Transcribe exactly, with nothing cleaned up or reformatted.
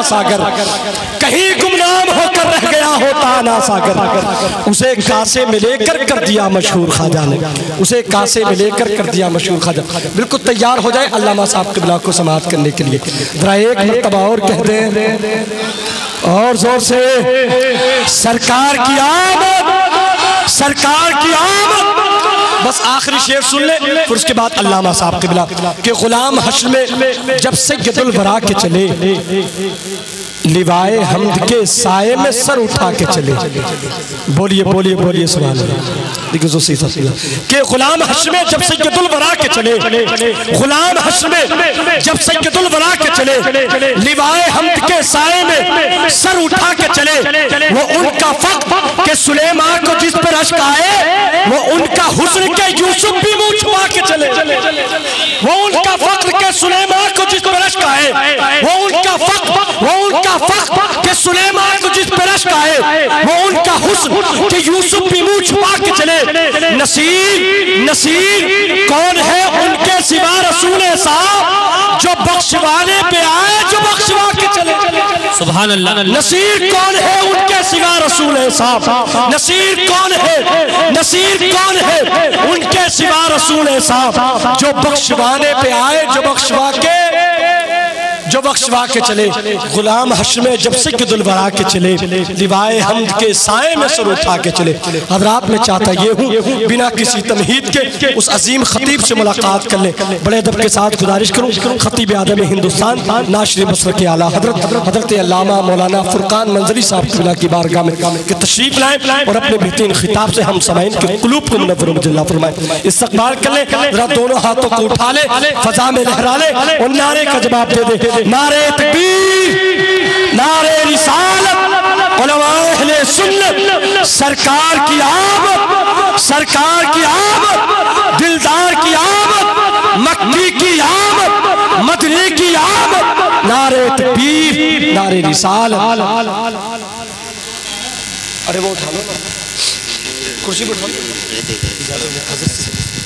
सागर, कहीं गुमनाम होकर रह गया होता ना सागर। उसे कासे में लेकर कर दिया मशहूर ख्वाजा ने, उसे कासे में लेकर कर दिया मशहूर ख्वाजा। बिल्कुल तैयार हो जाए अल्लामा साहब क़िबला को समाअत करने के लिए। जरा एक मरतबा और कह दें और जोर से, सरकार की आमद, सरकार की आमद। बस आखिरी शेर सुन ले, फिर उसके बाद अल्लामा साहब क़िबला के गुलाम हश्र में जब सैयदुल वरा के चले, लिवाए हमद के साए में सर उठा के चले। बोलिए बोलिए बोलिए सुभान अल्लाह। के गुलाम हश्र में जब सैयदुल वरा के चले, गुलाम हश्र में जब सैयदुल वरा के चले, लिवाए हमद के साए में सर उठा के चले। वो उनका फख्र के सुलेमान को जिस पर अश्क आए, वो उनका हुस्न के यूसुफ भी मुंह छुपा के चले। वो उनका फख्र के सुलेमान को जिस पर अश्क आए, वो उनका फख्र, वो उनका फख्र के सुलेमान को जिस पर अश्क आए, वो उनका हुस्न के यूसुफ भी मुंह छुपा के चले। नसीर नसीर कौन है उनके सिवा रसूल साहब, जो बख्शवाने पे आए, जो बख्शवा के चले। सुभान अल्लाह। नसीर कौन है उनके सिवा रसूल साहब, नसीर कौन है, नसीर कौन है उनके सिवा रसूल साहब, जो बख्शवाने पे आए, जो बख्शवा के जो बख्शवा के चले। गुलाम हश्र में जब सैयदुल वरा के चले, लिवाए हमद के साए में सर उठा के चले। हज़रात मैं चाहता ये हूँ बिना किसी तमहीद के उस अजीम खतीब से मुलाकात कर ले। बड़े अदब के साथ गुजारिश करूँ, खतीब आदम हिंदुस्तान नाशर बसर के आला हजरत हजरत अल्लामा मौलाना फुरकान मंजरी साहब क़िबला की बारगाह में के तशरीफ लाएं और अपने बेहतरीन खिताब से हम समाइन के कुलूब को मुनव्वर मुजल्ला फरमाएं। इस्तक़बाल कर ले, जरा दोनों हाथों को उठा ले, फजा में लहरा ले और नारे का जवाब दे दे। नारे तकबीर, नारे रिसालत, उलमाए अहले सुन्नत। सरकार की आमद, सरकार की आमद, दिलदार की आमद, मक्की की आमद, मदनी की आमद। नारे तकबीर, नारे रिसालत। अरे वो उठा लो ना, कुर्सी पर उठा लो।